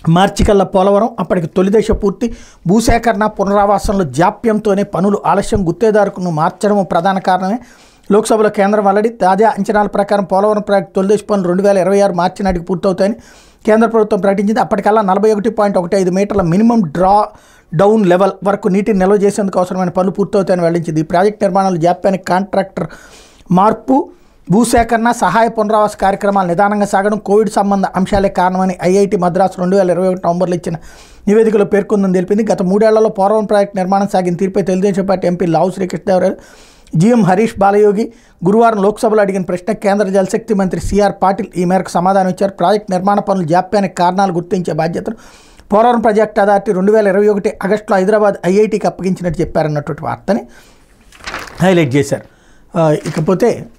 మార్చి కల్లా పోలవరం అప్పటికి తొలి దశ పూర్తి. భూసేకరణ పునరావాసంలో జాప్యంతోనే పనులు ఆలస్యం. గుత్తేదారును మార్చడం ప్రధాన కారణమే. లోక్సభలో కేంద్రం వెల్లడి. తాజా అంచనాల ప్రకారం పోలవరం ప్రాజెక్టు తొలి దశ పనులు 2026 మార్చి నాటికి పూర్తవుతాయని కేంద్ర ప్రభుత్వం ప్రకటించింది. అప్పటికల్లా 41.15 మీటర్ల మినిమం డ్రా డౌన్ లెవెల్ వరకు నీటిని నిల్వ చేసేందుకు అవసరమైన పనులు పూర్తవుతాయని వెల్లడించింది. ఈ ప్రాజెక్టు నిర్మాణాలు జాప్యానికి కాంట్రాక్టర్ మార్పు, భూసేకరణ, సహాయ పునరావాస కార్యక్రమాలు నిదానంగా సాగడం, కోవిడ్ సంబంధ అంశాలే కారణమని ఐఐటి మద్రాసు 2021 నవంబర్లో ఇచ్చిన నివేదికలో పేర్కొందని తెలిపింది. గత 3 ఏళ్లలో పోలవరం ప్రాజెక్టు నిర్మాణం సాగిన తీరుపై Telugu Desam party MP Lavu Sri Krishna Devarayalu, GM Harish Balayogi గురువారం లోక్సభలో అడిగిన ప్రశ్న కేంద్ర జలశక్తి మంత్రి సిఆర్ పాటిల్ ఈ మేరకు సమాధానం ఇచ్చారు. ప్రాజెక్టు నిర్మాణ పనులు జాప్యానికి కారణాలు గుర్తించే బాధ్యతను పోలవరం ప్రాజెక్టు అథారిటీ 2021 ఆగస్టులో హైదరాబాద్ ఐఐటికి అప్పగించినట్టు చెప్పారన్నటువంటి వార్తని హైలైట్ చేశారు. ఇకపోతే